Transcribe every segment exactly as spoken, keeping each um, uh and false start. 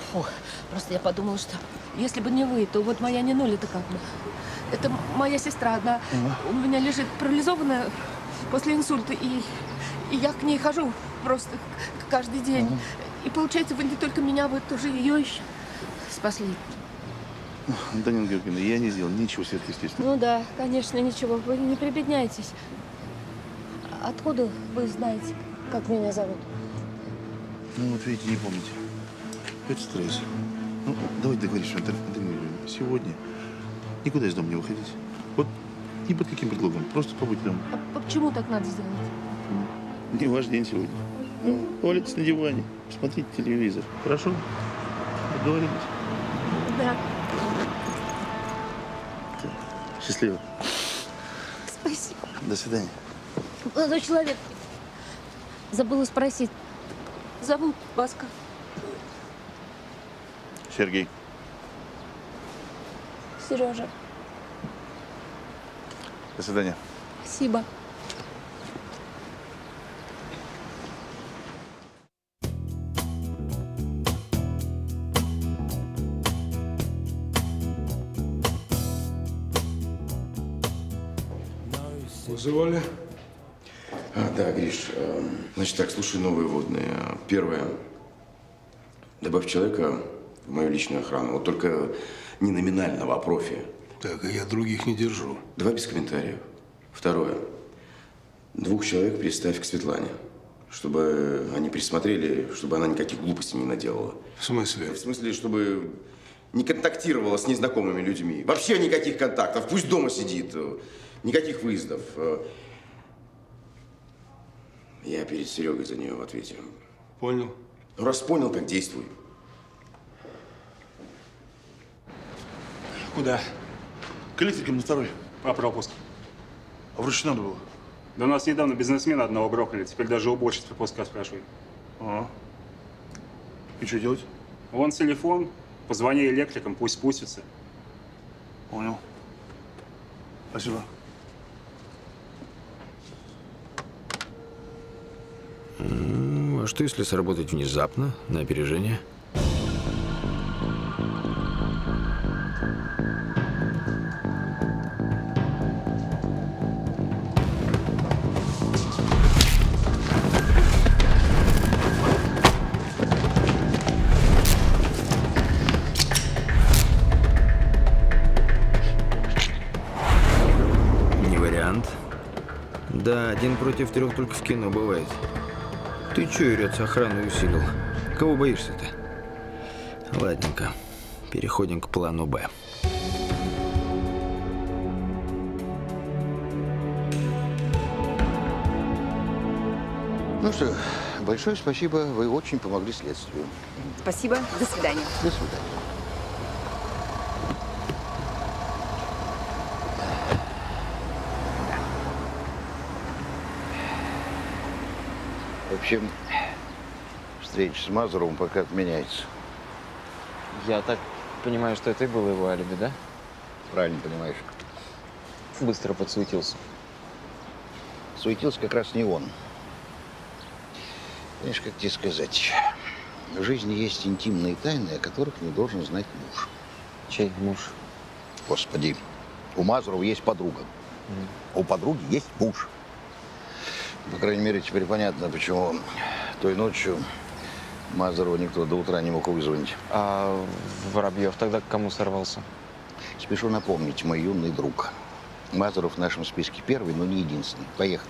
Фу, просто я подумала, что если бы не вы, то вот моя Нинуля-то как бы. Это моя сестра одна. У меня лежит парализованная после инсульта, и, и я к ней хожу просто каждый день. И получается, вы не только меня, вы тоже ее еще спасли. Да, Нина Георгиевна, я не сделал ничего сверхъестественного. Ну да, конечно, ничего. Вы не прибедняйтесь. Откуда вы знаете, как меня зовут? Ну, вот видите, не помните. Это стресс. Ну, давайте договоримся, Антонина Юрьевна. Сегодня никуда из дома не выходить. Вот ни под каким предлогом. Просто побудь дома. А почему так надо сделать? Не ваш день сегодня. Ну, валяйтесь на диване, смотрите телевизор. Хорошо? Договорились? Да. Счастливо. Спасибо. До свидания. Молодой человек, забыла спросить. Зовут вас как? Сергей. Сережа. До свидания. Спасибо. Вызывали? А, да, Гриш. Э, значит так, слушай новые водные. Первое. Добавь человека в мою личную охрану. Вот только не номинального, а профи. Так, а я других не держу. Два без комментариев. Второе. Двух человек приставь к Светлане. Чтобы они присмотрели, чтобы она никаких глупостей не наделала. В смысле? В смысле, чтобы не контактировала с незнакомыми людьми. Вообще никаких контактов. Пусть дома сидит. Никаких выездов. Я перед Серегой за нее в ответе. Понял. Ну, раз понял, так действуй. Куда? К электрикам на второй. По пропуск. А вручь надо было? Да у нас недавно бизнесмена одного грохнули. Теперь даже уборщиц пропуска спрашивают. А. И что делать? Вон телефон. Позвони электрикам, пусть спустятся. Понял. Спасибо. Ну, а что если сработать внезапно, на опережение? Не вариант. Да, один против трех только в кино бывает. Ты чё, Юрец, охрану усилил? Кого боишься-то? Ладненько. Переходим к плану Б. Ну что, большое спасибо. Вы очень помогли следствию. Спасибо. До свидания. До свидания. В общем, встреча с Мазуровым пока отменяется. Я так понимаю, что это и было его алиби, да? Правильно понимаешь. Быстро подсуетился. Суетился как раз не он. Знаешь, как тебе сказать, в жизни есть интимные тайны, о которых не должен знать муж. Чей муж? Господи, у Мазурова есть подруга, mm. а у подруги есть муж. По крайней мере, теперь понятно, почему той ночью Мазурова никто до утра не мог вызвонить. А Воробьев тогда к кому сорвался? Спешу напомнить, мой юный друг. Мазуров в нашем списке первый, но не единственный. Поехали.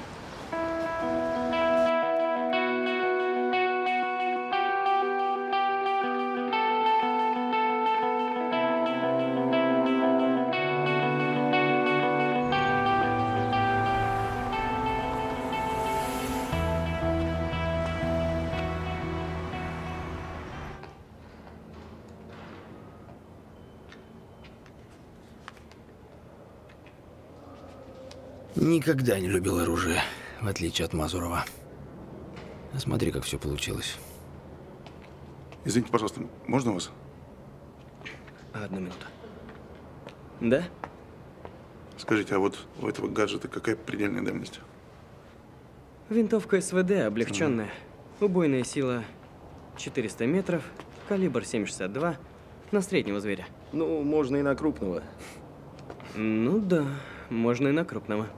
Никогда не любил оружие, в отличие от Мазурова. А смотри, как все получилось. Извините, пожалуйста, можно вас? Одну минуту. Да? Скажите, а вот у этого гаджета какая предельная дальность? Винтовка СВД облегченная. Убойная сила четыреста метров. калибр семь шестьдесят два на среднего зверя. Ну, можно и на крупного. Ну да, можно и на крупного.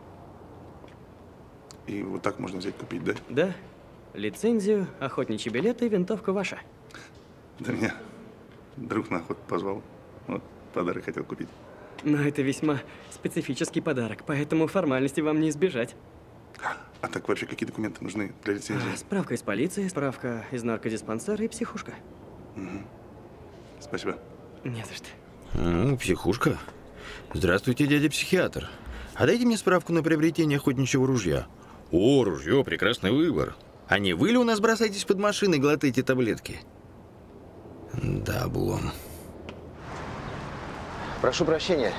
И вот так можно взять, купить, да? Да. Лицензию, охотничьи билеты и винтовка ваша. Да меня друг на охоту позвал. Вот, подарок хотел купить. Но это весьма специфический подарок, поэтому формальности вам не избежать. А так вообще какие документы нужны для лицензии? А, справка из полиции, справка из наркодиспансера и психушка. Угу. Спасибо. Не за что. Ну, психушка. Здравствуйте, дядя психиатр. А дайте мне справку на приобретение охотничьего ружья. О, ружье, прекрасный выбор. А не вы ли у нас бросаетесь под машиной и глотаете таблетки? Да, облом. Прошу прощения.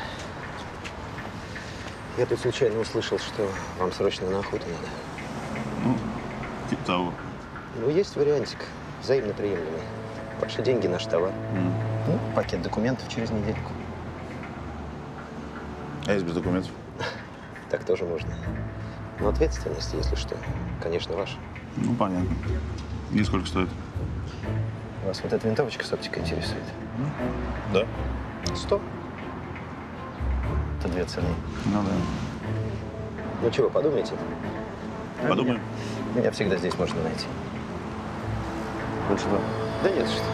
Я тут случайно услышал, что вам срочно на охоту надо. Ну, типа того. Ну, есть вариантик. Взаимно приемлемый. Ваши деньги, наш товар. Mm. Ну, пакет документов через недельку. А если без документов? Так тоже можно. Но ответственность, если что, конечно, ваша. Ну, понятно. И сколько стоит? Вас вот эта винтовочка с оптикой интересует? Да. Сто. Это две цены. Ну да. Ну чего, подумайте? Подумаем. Меня всегда здесь можно найти. Лучше да. Да нет, что.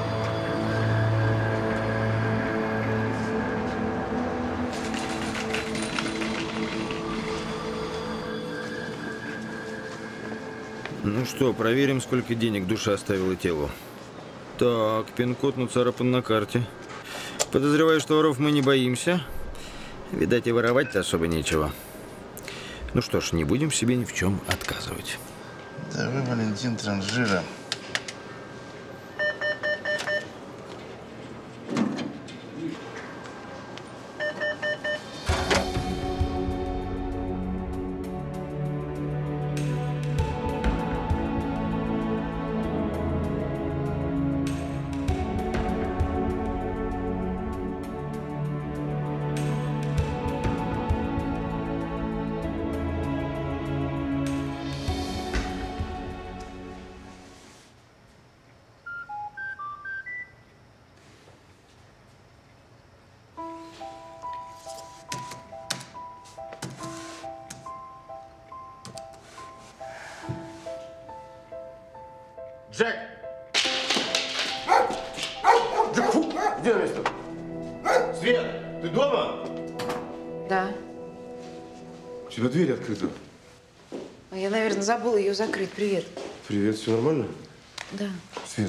Ну что, проверим, сколько денег душа оставила телу. Так, пин-код нацарапан на карте. Подозреваю, что воров мы не боимся. Видать, и воровать-то особо нечего. Ну что ж, не будем себе ни в чем отказывать. Да вы, Валентин Транжира. Джек! Джек, фу! Где на место? Свет, ты дома? Да. У тебя дверь открыта. А я, наверное, забыла ее закрыть. Привет. Привет, все нормально? Да. Свет,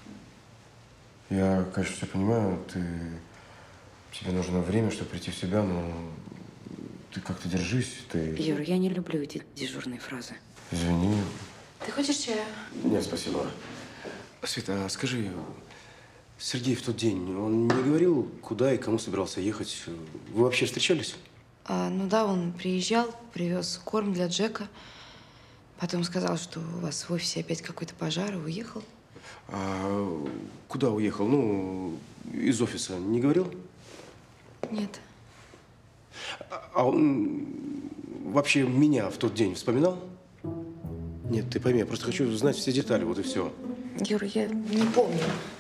я, конечно, все понимаю, ты... тебе нужно время, чтобы прийти в себя, но ты как-то держись, ты… Юр, я не люблю эти дежурные фразы. Извини. Ты хочешь чая? Нет, спасибо. Света, а скажи, Сергей в тот день, он не говорил, куда и кому собирался ехать? Вы вообще встречались? А, ну да, он приезжал, привез корм для Джека. Потом сказал, что у вас в офисе опять какой-то пожар, и уехал. А куда уехал? Ну, из офиса не говорил? Нет. А, а он вообще меня в тот день вспоминал? Нет, ты пойми, я просто хочу знать все детали, вот и все. Юр, я не помню.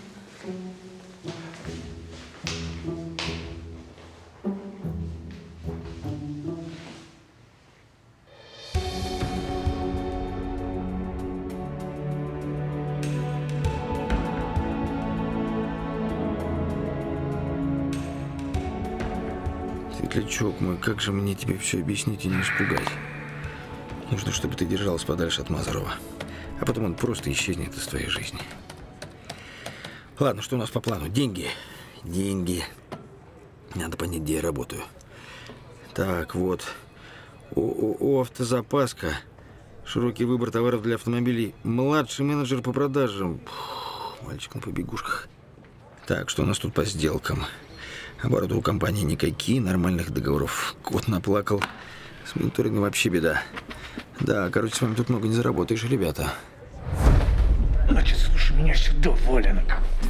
Светлячок мой, как же мне тебе все объяснить и не испугать? Нужно, чтобы ты держалась подальше от Мазурова. А потом он просто исчезнет из твоей жизни. Ладно, что у нас по плану? Деньги. Деньги. Надо понять, где я работаю. Так, вот. ООО «Автозапаска». Широкий выбор товаров для автомобилей. Младший менеджер по продажам. Фух, мальчик на побегушках. Так, что у нас тут по сделкам? Обороты у компании никакие, нормальных договоров. Кот наплакал. С мониторингом вообще беда. Да, короче, с вами тут много не заработаешь, ребята. Значит, слушай меня сюда, Валенок.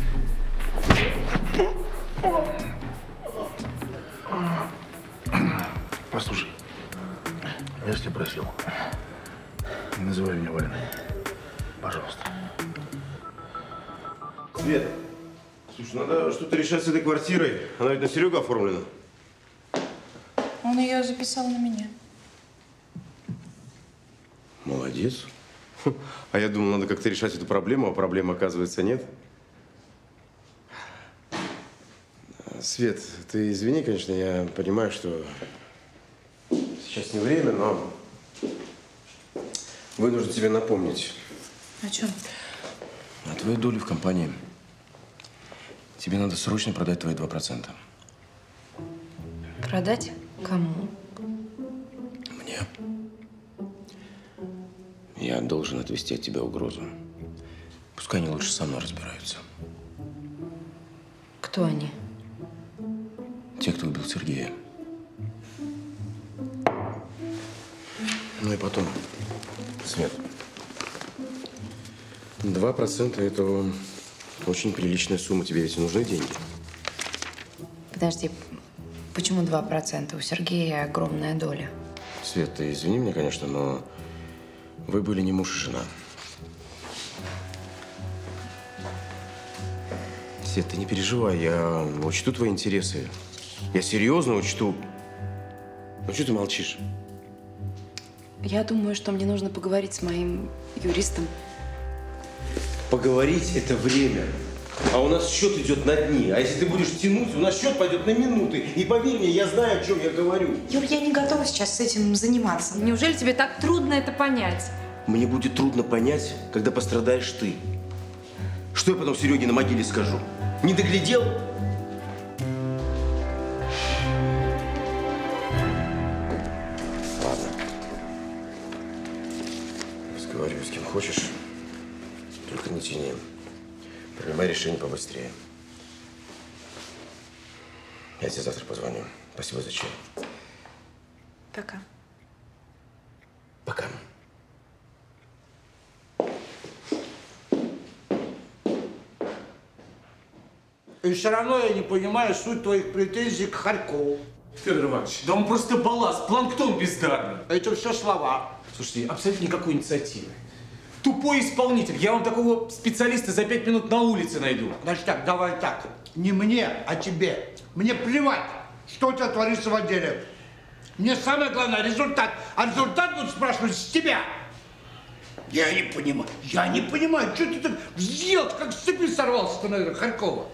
Послушай, я тебя просил, не называй меня Валеной. Пожалуйста. Свет, Слушай, надо что-то решать с этой квартирой. Она ведь на Серегу оформлена. Он ее записал на меня. Молодец. А я думал, надо как-то решать эту проблему, а проблемы, оказывается, нет. Свет, ты извини, конечно, я понимаю, что сейчас не время, но вынужден тебе напомнить. О чем? О твоей доле в компании. Тебе надо срочно продать твои два процента. Продать? Кому? Мне. Я должен отвести от тебя угрозу. Пускай они лучше со мной разбираются. Кто они? Те, кто убил Сергея. Ну и потом, Свет. Два процента – это очень приличная сумма. Тебе ведь нужны деньги. Подожди, почему два процента? У Сергея огромная доля. Свет, ты извини меня, конечно, но вы были не муж и жена. Свет, ты не переживай, я учту твои интересы. Я серьезно учту. Ну, что ты молчишь? Я думаю, что мне нужно поговорить с моим юристом. Поговорить – это время. А у нас счет идет на дни. А если ты будешь тянуть, у нас счет пойдет на минуты. И поверь мне, я знаю, о чем я говорю. Юр, я не готова сейчас с этим заниматься. Неужели тебе так трудно это понять? Мне будет трудно понять, когда пострадаешь ты. Что я потом Сереге на могиле скажу? Не доглядел? Ладно. Разговаривай с кем хочешь. Только не тяни. Принимай решение побыстрее. Я тебе завтра позвоню. Спасибо за чай. Пока. Пока. И все равно я не понимаю суть твоих претензий к Харькову. Федор Иванович, да он просто балласт, планктон бездарный. Это все слова. Слушайте, абсолютно никакой инициативы. Тупой исполнитель. Я вам такого специалиста за пять минут на улице найду. Значит так, давай так. Не мне, а тебе. Мне плевать, что у тебя творится в отделе. Мне самое главное результат. А результат будут спрашивать с тебя. Я не понимаю. Я не понимаю, что ты так взъел, как с цепи сорвался-то, наверное, Харькова.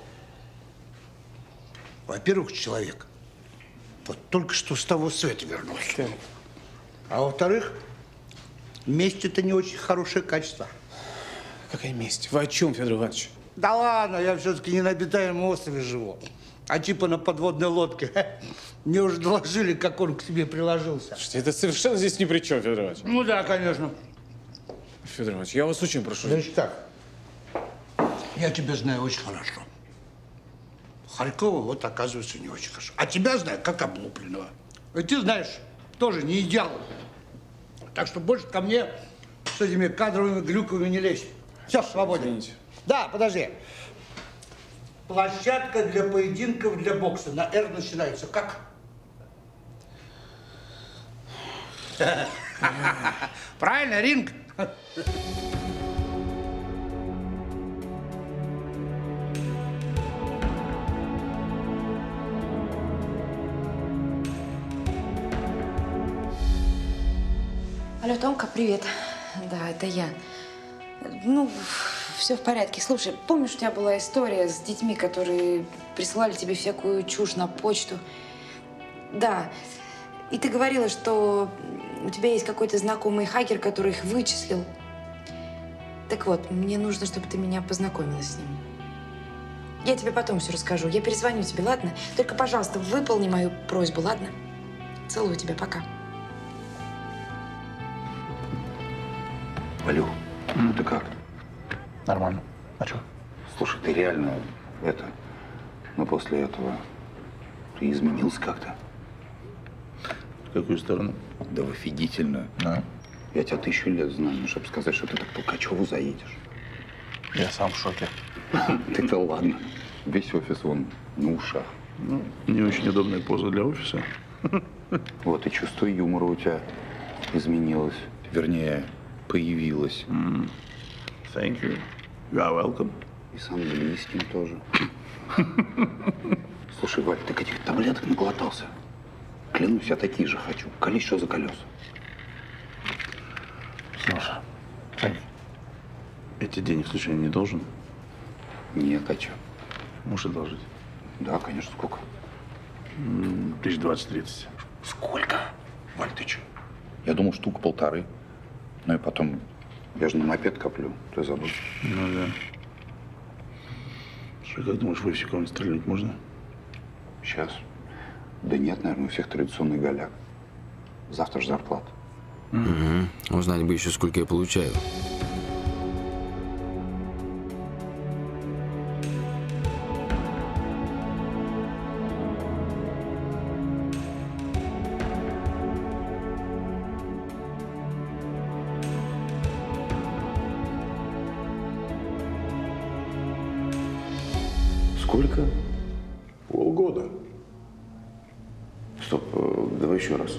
Во-первых, человек вот только что с того света вернулся. А во-вторых, месть – это не очень хорошее качество. Какая месть? Вы о чем, Федор Иванович? Да ладно, я все-таки не на обитаемом острове живу, а типа на подводной лодке. Мне уже доложили, как он к тебе приложился. Слушайте, это совершенно здесь ни при чем, Федор Иванович. Ну да, конечно. Федор Иванович, я вас очень прошу. Значит так, я тебя знаю очень хорошо. Харькова вот оказывается не очень хорошо. А тебя знаю как облупленного. И ты знаешь, тоже не идеал. Так что больше ко мне с этими кадровыми глюками не лезь. Все, свободен. Извините. Да, подожди. Площадка для поединков для бокса. На «Р» начинается. Как? Правильно, ринг. Алло, Томка, привет. Да, это я. Ну, все в порядке. Слушай, помнишь, у тебя была история с детьми, которые присылали тебе всякую чушь на почту? Да. И ты говорила, что у тебя есть какой-то знакомый хакер, который их вычислил. Так вот, мне нужно, чтобы ты меня познакомила с ним. Я тебе потом все расскажу. Я перезвоню тебе, ладно? Только, пожалуйста, выполни мою просьбу, ладно? Целую тебя, пока. Валю, ну ты как? Нормально. А что? Слушай, ты реально это, ну после этого ты изменился как-то. В какую сторону? Да в офигительную. А? Я тебя тысячу лет знаю, чтобы сказать, что ты так по Качеву заедешь. Я сам в шоке. Ты-то ладно. Весь офис вон на ушах. Ну, не очень удобная поза для офиса. Вот, и чувство юмора у тебя изменилось. Вернее, появилось. Mm. Thank you. You are welcome. И с английским тоже. Слушай, Валь, ты каких таблеток наглотался? Клянусь, я такие же хочу. Колись, что за колеса. Слушай, Сань, эти денег случайно не должен? Нет, а что? Можешь одолжить? Да, конечно. Сколько? М, Тысяч двадцать-тридцать. Сколько? Валь, ты что? Я думал, штука полторы. Ну и потом, я же на мопед коплю. Ты забыл? Ну да. Что, как думаешь, в офисе кого-нибудь стрельнуть можно? Сейчас. Да нет, наверное, у всех традиционный голяк. Завтра же зарплата. Угу. Узнать бы еще, сколько я получаю. Сколько? Полгода. Стоп, э, давай еще раз.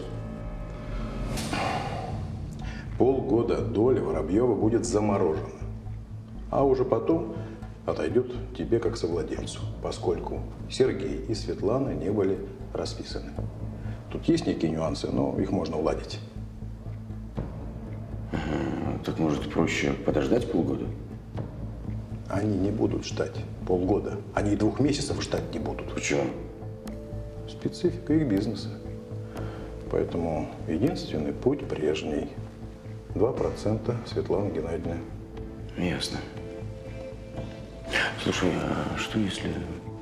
Полгода доля Воробьева будет заморожена. А уже потом отойдет тебе как совладельцу, поскольку Сергей и Светлана не были расписаны. Тут есть некие нюансы, но их можно уладить. Ага, так может проще подождать полгода? Они не будут ждать полгода. Они и двух месяцев ждать не будут. Почему? Специфика их бизнеса. Поэтому единственный путь прежний. Два процента, Светлана Геннадьевна. Ясно. Слушай, а что если...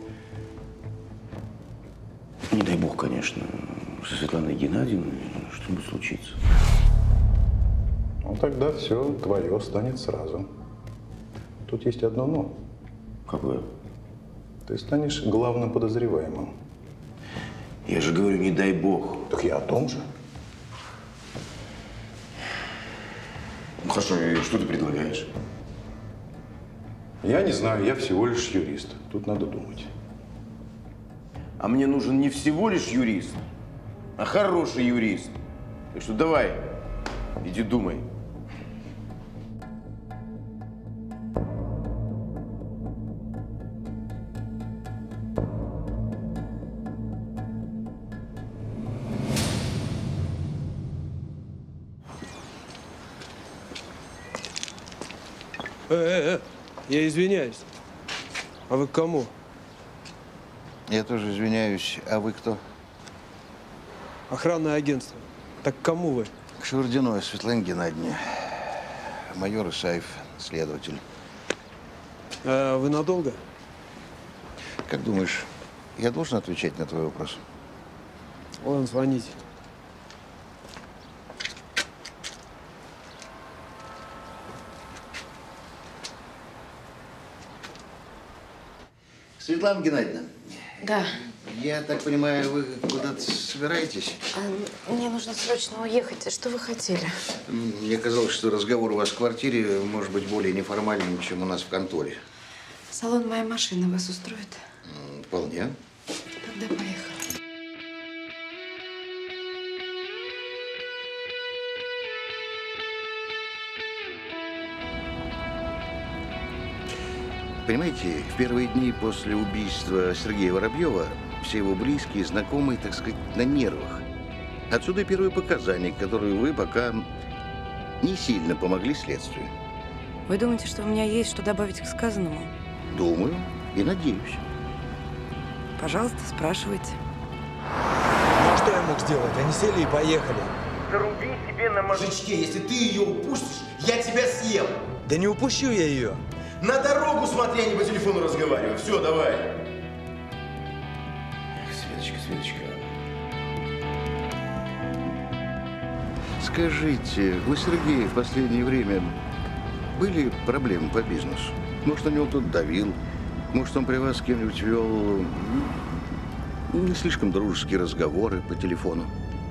Не дай бог, конечно, со Светланой Геннадьевной что-нибудь случится? Ну, тогда все твое станет сразу. Тут есть одно но. Какое? Ты станешь главным подозреваемым. Я же говорю, не дай бог. Так я о том же. Ну, хорошо, и что ты предлагаешь? Я не знаю, я всего лишь юрист. Тут надо думать. А мне нужен не всего лишь юрист, а хороший юрист. Так что давай, иди думай. Э, э, э, я извиняюсь. А вы к кому? Я тоже извиняюсь. А вы кто? Охранное агентство. Так к кому вы? К Шевардиной Светлане Геннадьевне. Майор Исаев, следователь. А вы надолго? Как думаешь, я должен отвечать на твой вопрос? Ладно, звоните. Светлана Геннадьевна. Да. Я так понимаю, вы куда-то собираетесь? А, мне нужно срочно уехать. Что вы хотели? Мне казалось, что разговор у вас в квартире может быть более неформальным, чем у нас в конторе. Салон моей машины вас устроит? Вполне. Тогда поехали. Понимаете, в первые дни после убийства Сергея Воробьева все его близкие, знакомые, так сказать, на нервах. Отсюда и первые показания, которые вы пока не сильно помогли следствию. Вы думаете, что у меня есть что добавить к сказанному? Думаю и надеюсь. Пожалуйста, спрашивайте. Ну что я мог сделать? Они сели и поехали. Заруби себе на мозжечке. Если ты ее упустишь, я тебя съем. Да не упущу я ее. На дорогу смотри, а не по телефону разговариваю. Все, давай. Светочка, Светочка. Скажите, у Сергея в последнее время были проблемы по бизнесу? Может, на него кто-то давил? Может, он при вас с кем-нибудь вел не слишком дружеские разговоры по телефону?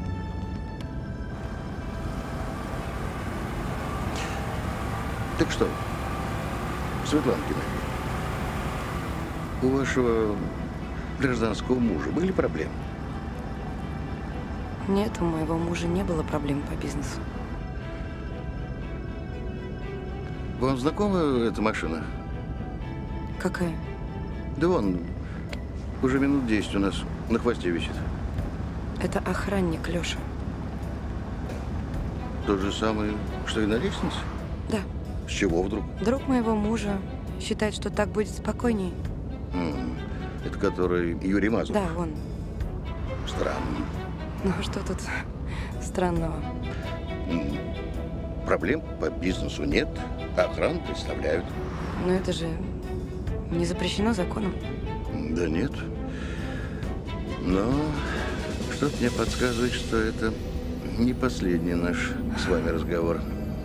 Так что, Светлана Геннадьевна, у вашего гражданского мужа были проблемы? Нет, у моего мужа не было проблем по бизнесу. Вам знакома эта машина? Какая? Да вон, уже минут десять у нас на хвосте висит. Это охранник, Леша. Тот же самый, что и на лестнице? Да. С чего вдруг? Друг моего мужа считает, что так будет спокойней. М, Это который Юрий Мазур? Да, он. Странно. Ну а что тут странного? М, Проблем по бизнесу нет, а охрану представляют. Но это же не запрещено законом. Да нет. Но что-то мне подсказывает, что это не последний наш с вами разговор.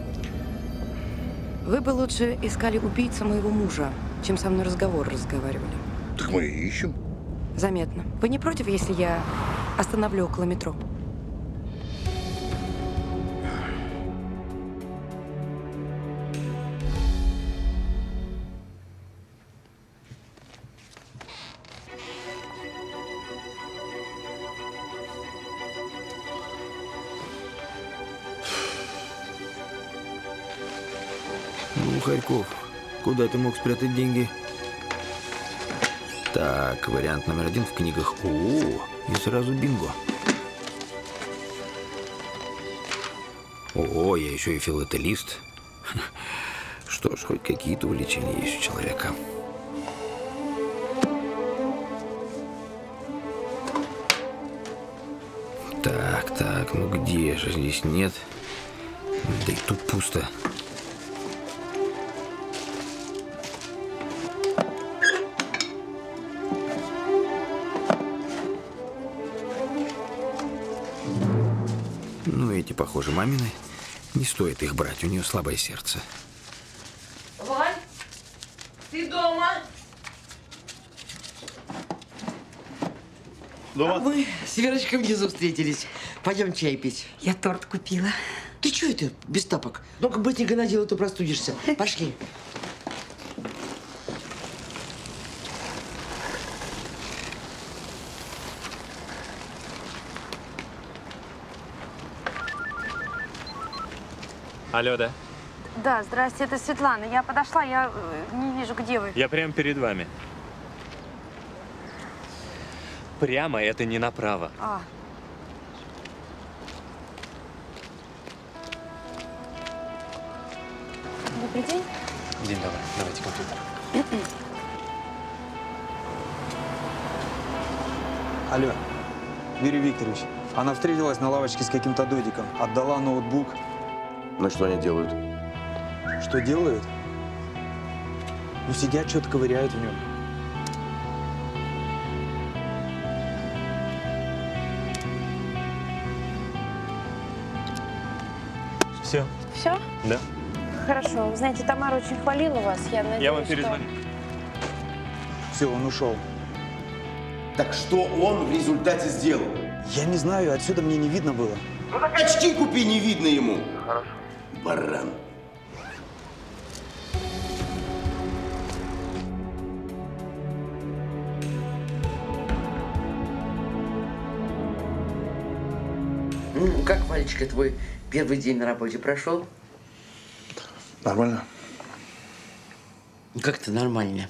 Вы бы лучше искали убийцу моего мужа, чем со мной разговор разговаривали. Так мы и ищем. Заметно. Вы не против, если я остановлю около метро? Ну, Харьков, куда ты мог спрятать деньги? Так, вариант номер один в книгах. О, и сразу бинго. О, я еще и филателист. Что ж, хоть какие-то увлечения есть у человека. Так, так, ну где же здесь нет? Да и тут пусто. Ну, эти, похоже, мамины. Не стоит их брать, у нее слабое сердце. Валь, ты дома? Дома? А мы с Верочкой внизу встретились. Пойдем чай пить. Я торт купила. Ты что это без тапок? Ну-ка быстренько надел, а то простудишься. Пошли. Алло, да? Да, здрасте, это Светлана. Я подошла, я э, не вижу, где вы. Я прямо перед вами. Прямо это не направо. А. Добрый день. День, давай, давайте компьютер. Алло, Юрий Викторович, она встретилась на лавочке с каким-то додиком, отдала ноутбук. Ну что они делают? Что делают? Ну, сидят, что-то ковыряют в нем. Все? Все? Да. Хорошо. Вы знаете, Тамара очень хвалила вас. Я надеюсь, Я вам что- перезвоню. Все, он ушел. Так что он в результате сделал? Я не знаю, отсюда мне не видно было. Ну так очки купи, не видно ему. Хорошо. Баран. Ну, как, Валечка, твой первый день на работе прошел? Нормально. Как-то нормально.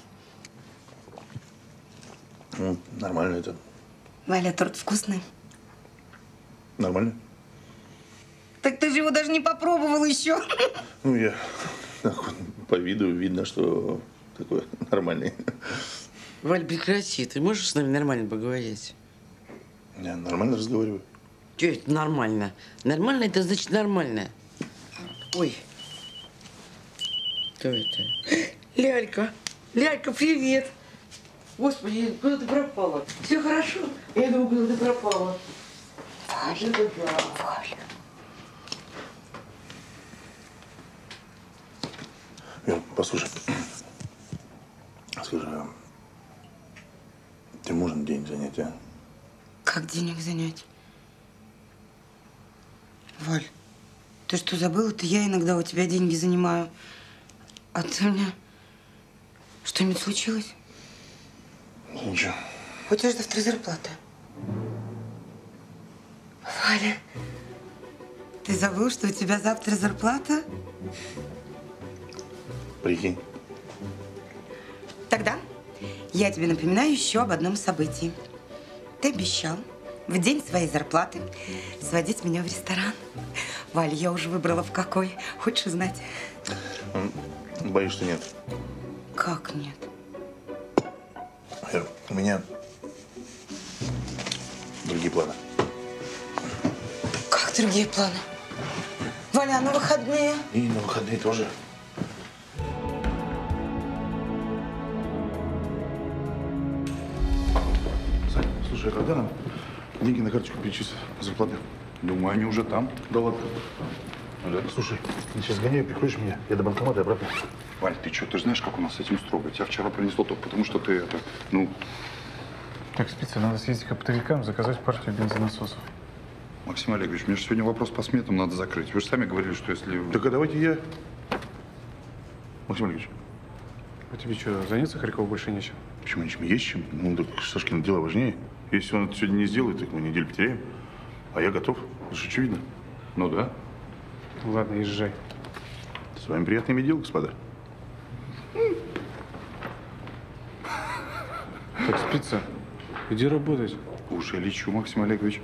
Ну, нормально это. Валя, торт вкусный. Нормально? Так ты же его даже не попробовал еще. Ну, я так вот по виду видно, что такой нормальный. Валь, прекрати. Ты можешь с нами нормально поговорить? Я нормально разговариваю. Че это нормально? Нормально это значит нормально. Ой. Кто это? Лялька. Лялька, привет. Господи, куда ты пропала? Все хорошо? Я думаю, куда ты пропала. Валя, да, да. Валя. Вер, послушай. Скажи, а тебе можно денег занять, а? Как денег занять? Валь, ты что, забыл? Это я иногда у тебя деньги занимаю. А ты у меня... Что-нибудь случилось? Ничего. У тебя же завтра зарплата. Валя, ты забыл, что у тебя завтра зарплата? Прикинь. Тогда я тебе напоминаю еще об одном событии. Ты обещал в день своей зарплаты сводить меня в ресторан. Валь, я уже выбрала в какой. Хочешь знать? Боюсь, что нет. Как нет? Ир, у меня другие планы. Как другие планы? Валя, а на выходные? И на выходные тоже. Сань, слушай, а когда нам деньги на карточку перечислят зарплаты? Думаю, они уже там. Да ладно. Да. Слушай, ты сейчас гоняй, приходишь меня, я до банкомата и обратно. Валь, ты что, ты знаешь, как у нас с этим строго? Тебя вчера принесло только потому, что ты это, ну… Так, спица, надо съездить к оптовикам, заказать партию бензонасосов. Максим Олегович, мне же сегодня вопрос по сметам надо закрыть. Вы же сами говорили, что если… Так а давайте я… Максим Олегович. А тебе что, заняться Харькову больше нечем? Почему нечем? Есть чем. Ну, так Сашкины дела важнее. Если он это сегодня не сделает, так мы неделю потеряем. А я готов. Это же очевидно. Ну да. Ладно, езжай. С вами приятно иметь дело, господа. Так, спица, иди работать. Уже лечу, Максим Олегович.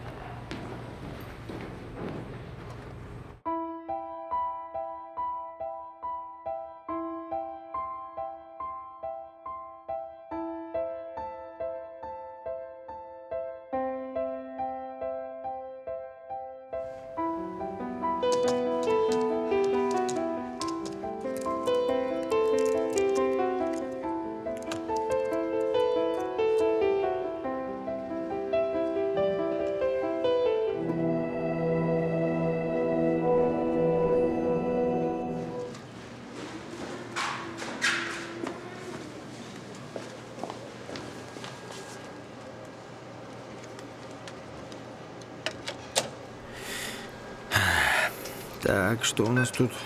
Так, что у нас тут?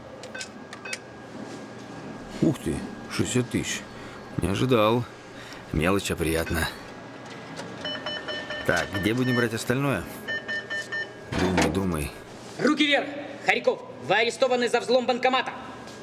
Ух ты, шестьдесят тысяч. Не ожидал. Мелочь, а приятно. Так, где будем брать остальное? Думай, думай. Руки вверх! Харьков, вы арестованы за взлом банкомата.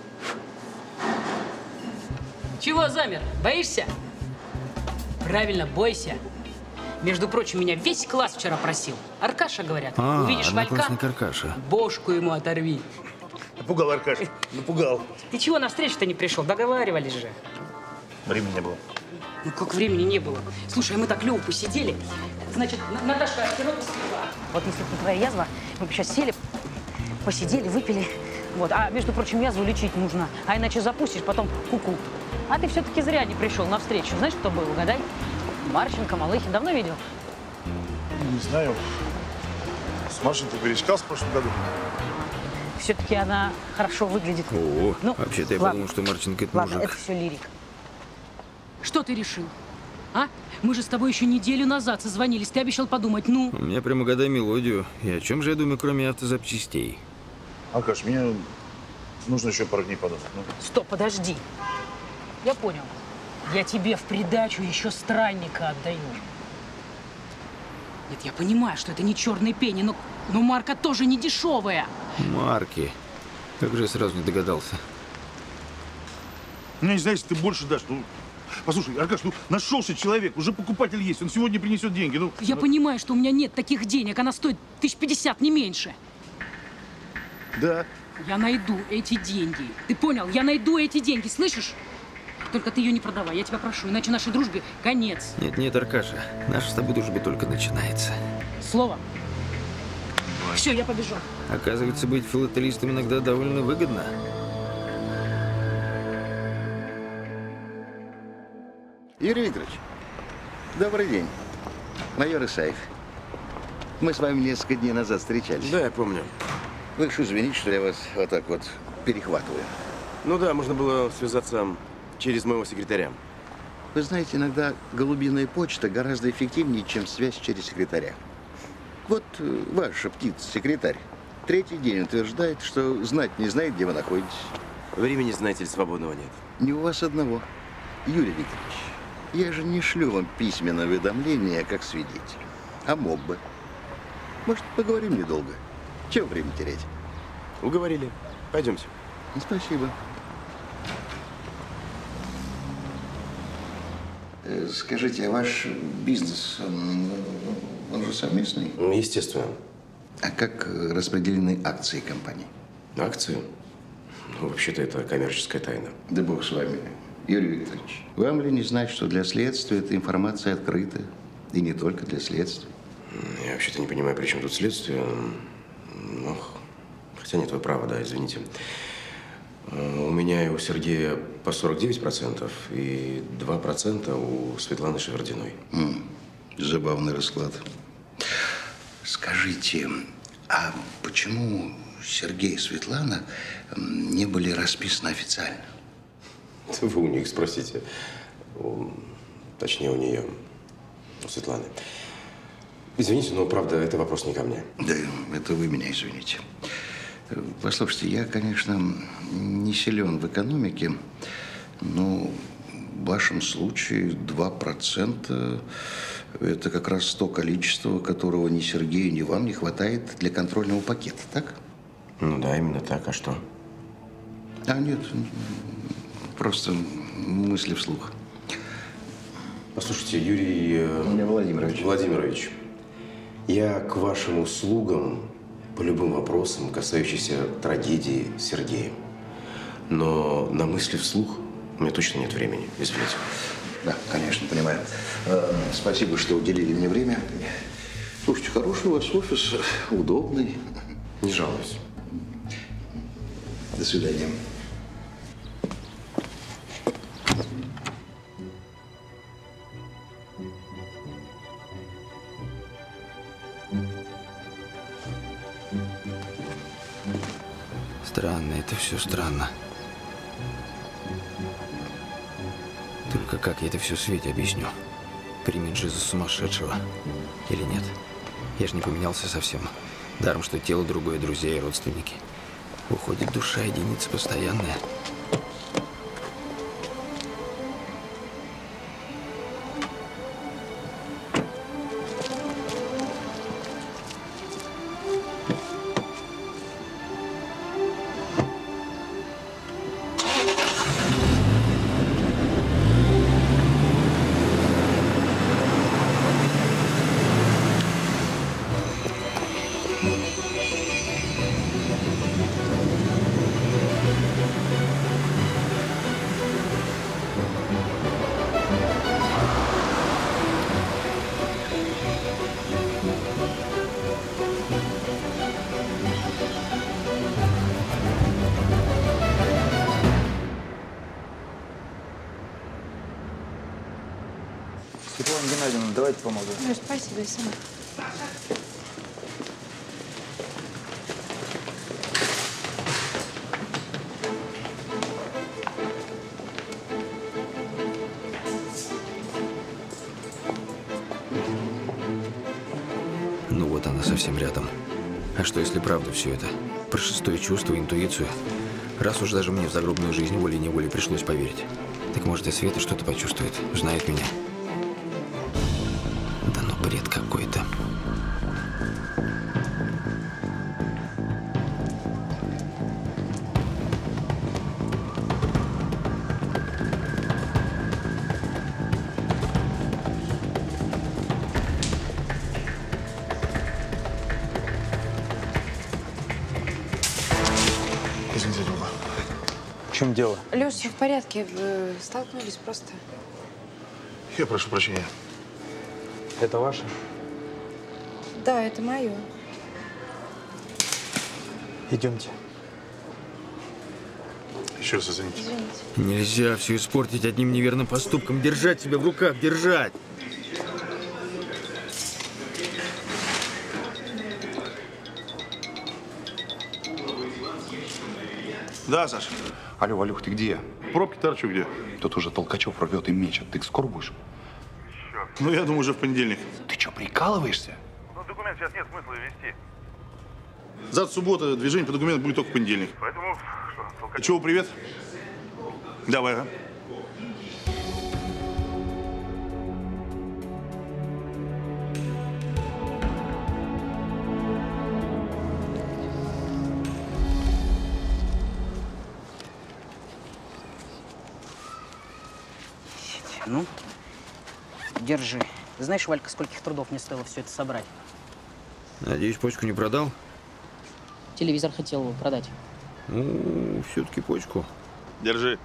Чего замер? Боишься? Правильно, бойся. Между прочим, меня весь класс вчера просил. Аркаша, говорят. А, увидишь Валька, одноклассник Аркаша. бошку ему оторви. Напугал, Аркаш, напугал. Ты чего на встречу-то не пришел? Договаривались же. Времени не было. Ну как времени не было? Слушай, мы так клево посидели. Значит, Наташка, кино посидела. Вот если бы не твоя язва, мы бы сейчас сели, посидели, выпили. Вот. А, между прочим, язву лечить нужно. А иначе запустишь, потом куку. А ты все-таки зря не пришел на встречу. Знаешь, кто был? Угадай. Марченко, Малыхин. Давно видел? Не знаю. С Машей ты пересекался в прошлом году? Все-таки она хорошо выглядит. О, ну, вообще-то я ладно. подумал, что Марченко это Ладно, мужик. это все лирик. Что ты решил? А? Мы же с тобой еще неделю назад созвонились. Ты обещал подумать. Ну? У меня прямо угадай мелодию. И о чем же я думаю, кроме автозапчастей? Аркаш, мне нужно еще пару дней подумать. Ну. Стоп, подожди. Я понял. Я тебе в придачу еще странника отдаю. Нет, я понимаю, что это не черный пени, но, но марка тоже не дешевая. Марки. Как же я сразу не догадался. Ну, не знаю, если ты больше дашь, ну… Послушай, Аркаш, ну нашелся человек, уже покупатель есть, он сегодня принесет деньги, ну… Я ну... понимаю, что у меня нет таких денег, она стоит тысяч пятьдесят, не меньше. Да. Я найду эти деньги. Ты понял? Я найду эти деньги, слышишь? Только ты ее не продавай, я тебя прошу, иначе нашей дружбе конец. Нет, нет, Аркаша, наша с тобой дружба только начинается. Слово. Все, я побежал. Оказывается, быть филателистом иногда довольно выгодно. Юрий Викторович, добрый день. Майор Исаев. Мы с вами несколько дней назад встречались. Да, я помню. Вы уж извините, что я вас вот так вот перехватываю. Ну да, можно было связаться через моего секретаря. Вы знаете, иногда голубиная почта гораздо эффективнее, чем связь через секретаря. Вот э, ваша птица-секретарь третий день утверждает, что знать не знает, где вы находитесь. Времени, знаете ли, свободного нет. Не у вас одного. Юрий Викторович, я же не шлю вам письменное уведомление как свидетель. А мог бы. Может, поговорим недолго? Чего время терять? Уговорили. Пойдемте. Спасибо. Э, Скажите, а ваш бизнес, он, он же совместный? Естественно. А как распределены акции компании? Акции? Ну, вообще-то это коммерческая тайна. Да бог с вами, Юрий Викторович. Вам ли не знать, что для следствия эта информация открыта? И не только для следствия. Я вообще-то не понимаю, при чем тут следствие. Ну, хотя нет, вы правы, да, извините. У меня и у Сергея по сорок девять процентов и два процента у Светланы Шевердиной. М, забавный расклад. Скажите, а почему Сергей и Светлана не были расписаны официально? Вы у них спросите. У- Точнее, у нее, у Светланы. Извините, но правда, это вопрос не ко мне. Да, это вы меня извините. Послушайте, я, конечно, не силен в экономике, но в вашем случае два процента – это как раз то количество, которого ни Сергею, ни вам не хватает для контрольного пакета, так? Ну да, именно так. А что? А нет, просто мысли вслух. Послушайте, Юрий э, Владимирович. Владимирович, я к вашим услугам по любым вопросам, касающимся трагедии с Сергеем. Но на мысли вслух у меня точно нет времени, извините. Да, конечно, понимаю. Э, Спасибо, что уделили мне время. Слушайте, хороший у вас офис, удобный. Не жалуюсь. До свидания. Странно, это все странно. Только как я это все Свете объясню? Примет же за сумасшедшего. Или нет? Я же не поменялся совсем. Даром, что тело другое, друзья и родственники. Выходит, душа единица постоянная. Светлана Геннадьевна, давайте помогу. Ну, спасибо, я сама. Ну вот она совсем рядом. А что, если правда все это? Про шестое чувство, интуицию? Раз уж даже мне в загробную жизнь волей-неволей пришлось поверить. Так может и Света что-то почувствует, знает меня. Да ну бред какой-то. Извините, Люба. В чем дело? Леш, все в порядке. Вы столкнулись просто. Я прошу прощения. Это ваше? Да, это мое. Идемте. Еще раз извините. Извините. Нельзя все испортить одним неверным поступком. Держать себя в руках, держать! Да, Саша. Алло, Валюх, ты где? Пробки торчу где? Тут уже Толкачев рвет и мечет. Ты скоро будешь? Ну, я думаю, уже в понедельник. Ты что, прикалываешься? Ну, документ сейчас нет смысла вести. Завтра суббота, движение по документу будет только в понедельник. Поэтому что, Толкачев? Чего, привет? Давай, ага. Ну, Держи. Знаешь, Валька, скольких трудов мне стоило все это собрать? Надеюсь, почку не продал? Телевизор хотел его продать. Ну, все-таки почку. Держи.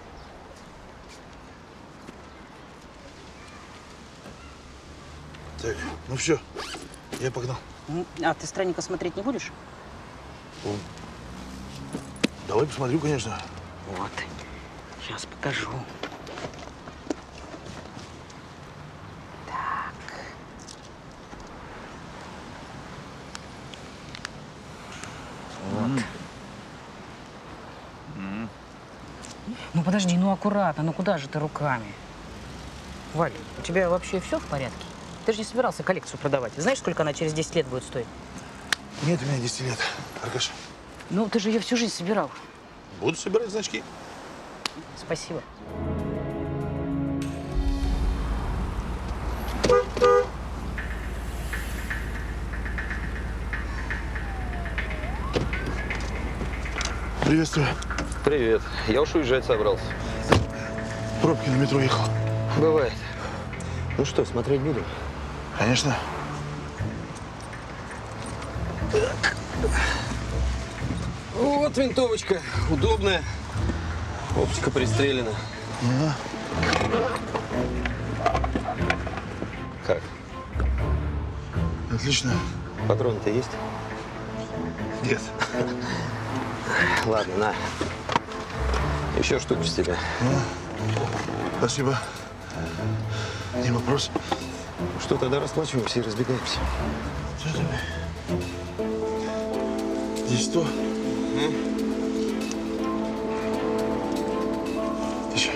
Так, ну все, я погнал. А ты странненько смотреть не будешь? О. Давай посмотрю, конечно. Вот. Сейчас покажу. Так. Вот. Mm. Ну подожди, ну аккуратно, ну куда же ты руками? Валь, у тебя вообще все в порядке? Ты же не собирался коллекцию продавать. Знаешь, сколько она через десять лет будет стоить? Нет у меня десяти лет, Аркаша. Ну, ты же ее всю жизнь собирал. Буду собирать значки. Спасибо. Приветствую. Привет. Я уж уезжать собрался. Пробки на метро ехал. Бывает. Ну что, смотреть будем? Конечно. Вот винтовочка. Удобная. Оптика пристрелена. Ага. Как? Отлично. Патроны-то есть? Нет. Ладно, на. Еще штуку с тебя. Ну, спасибо. Не вопрос. Что, тогда расплачиваемся и разбегаемся. Что тебе? Здесь сто. Тысяча.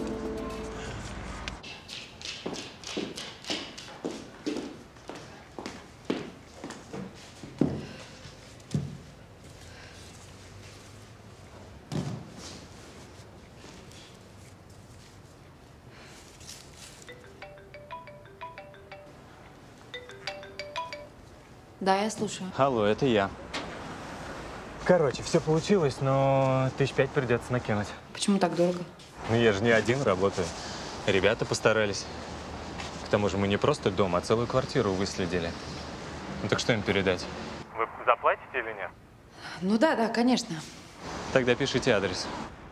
Да, я слушаю. Алло, это я. Короче, все получилось, но тысяч пять придется накинуть. Почему так дорого? Ну, я же не один работаю. Ребята постарались. К тому же мы не просто дом, а целую квартиру выследили. Ну так что им передать? Вы заплатите или нет? Ну да, да, конечно. Тогда пишите адрес.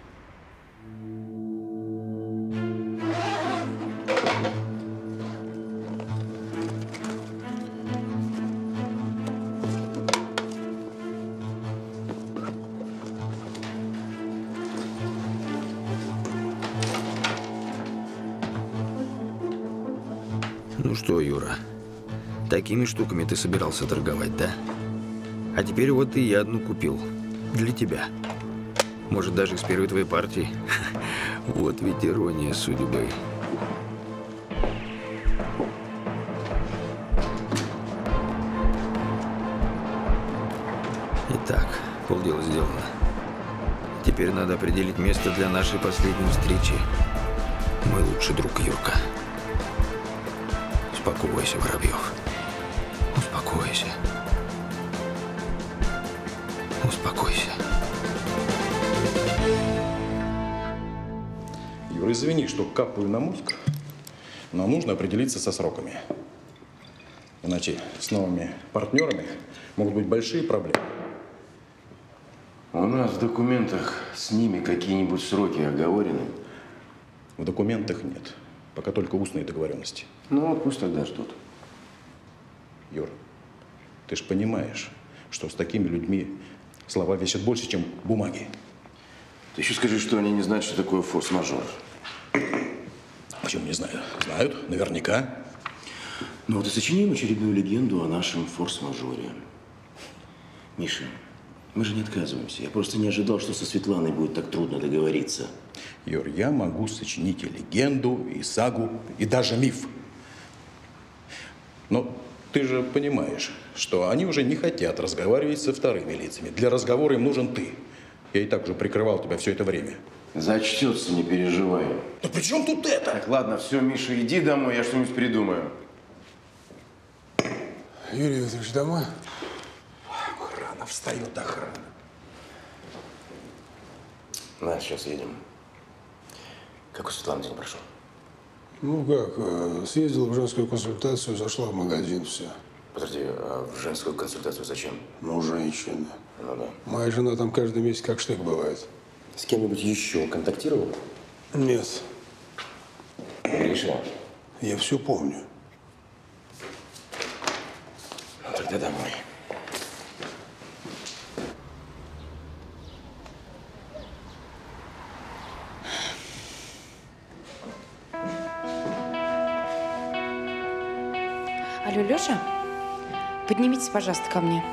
Ну что, Юра, такими штуками ты собирался торговать, да? А теперь вот и я одну купил. Для тебя. Может, даже из первой твоей партии. Вот ведь ирония судьбы. Итак, полдела сделано. Теперь надо определить место для нашей последней встречи. Мой лучший друг Юрка. Успокойся, Воробьев. Успокойся. Успокойся. Юра, извини, что капаю на мозг, но нужно определиться со сроками. Иначе с новыми партнерами могут быть большие проблемы. У нас в документах с ними какие-нибудь сроки оговорены? В документах нет. Пока только устные договоренности. Ну, пусть тогда ждут. Юр, ты же понимаешь, что с такими людьми слова весят больше, чем бумаги. Ты еще скажи, что они не знают, что такое форс-мажор. Почему не знаю? Знают, наверняка. Ну вот и сочиним очередную легенду о нашем форс-мажоре. Миша, мы же не отказываемся. Я просто не ожидал, что со Светланой будет так трудно договориться. Юр, я могу сочинить и легенду, и сагу, и даже миф. Но ты же понимаешь, что они уже не хотят разговаривать со вторыми лицами. Для разговора им нужен ты. Я и так уже прикрывал тебя все это время. Зачтется, не переживай. Да при чем тут это? Так, ладно, все, Миша, иди домой, я что-нибудь придумаю. Юрий Викторович, домой? Охрана, встает охрана. На, сейчас едем. Как у Светланы день прошел? Ну как, э, съездила в женскую консультацию, зашла в магазин, все. Подожди, а в женскую консультацию зачем? Ну, женщина. Ну да. Моя жена там каждый месяц как штык бывает. С кем-нибудь еще контактировал? Нет. Гриша? Я все помню. Ну, тогда домой. Алло, Леша, поднимитесь, пожалуйста, ко мне.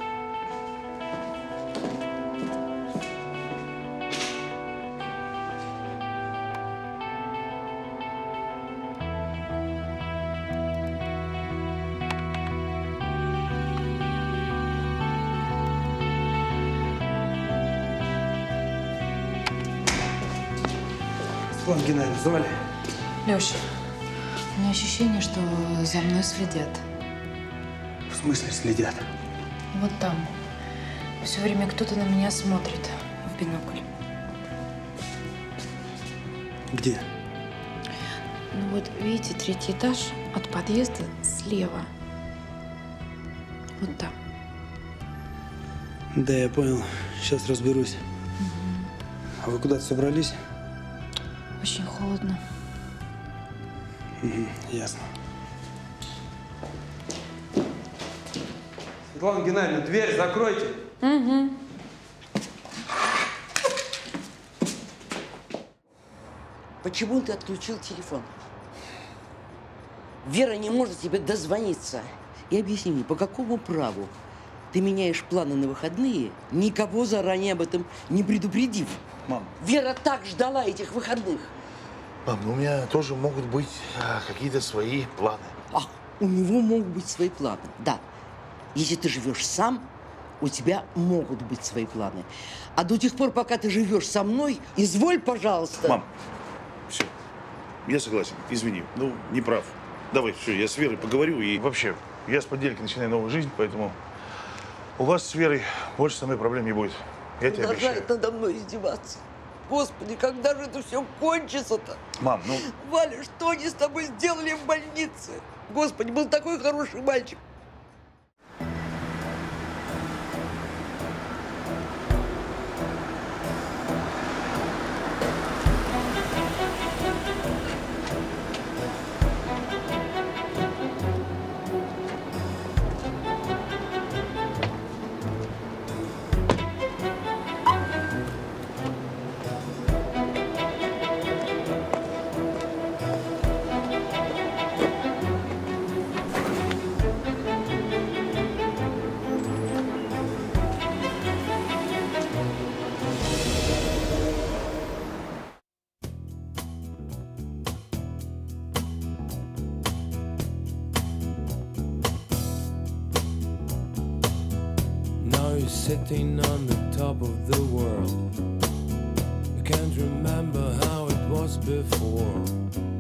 Светлана Геннадьевна, звали? Леша, у меня ощущение, что за мной следят. В смысле следят? Вот там. Все время кто-то на меня смотрит в бинокль. Где? Ну вот, видите, третий этаж от подъезда слева. Вот там. Да, я понял. Сейчас разберусь. А вы куда-то собрались? Очень холодно. Угу, ясно. Светлана Геннадьевна, дверь закройте. Угу. Почему ты отключил телефон? Вера не может тебе дозвониться. И объясни мне, по какому праву ты меняешь планы на выходные, никого заранее об этом не предупредив? Мам. Вера так ждала этих выходных. Мам, ну у меня тоже могут быть а, какие-то свои планы. А, у него могут быть свои планы, да. Если ты живешь сам, у тебя могут быть свои планы. А до тех пор, пока ты живешь со мной, изволь, пожалуйста. Мам, все, я согласен, извини, ну, не прав. Давай, все, я с Верой поговорю и вообще, я с понедельника начинаю новую жизнь, поэтому у вас с Верой больше со мной проблем не будет. Я тебе обещаю. Продолжает надо мной издеваться. Господи, когда же это все кончится-то? Мам, ну… Валя, что они с тобой сделали в больнице? Господи, был такой хороший мальчик. Sitting on the top of the world. You can't remember how it was before.